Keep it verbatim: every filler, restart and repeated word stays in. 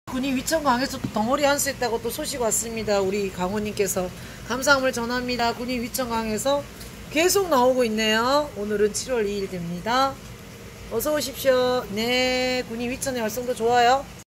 군이 위천강에서 또 덩어리 한수했다고 또 소식 왔습니다. 우리 강호님께서 감사함을 전합니다. 군이 위천강에서 계속 나오고 있네요. 오늘은 칠월 이일 됩니다. 어서 오십시오. 네, 군이 위천의 활성도 좋아요.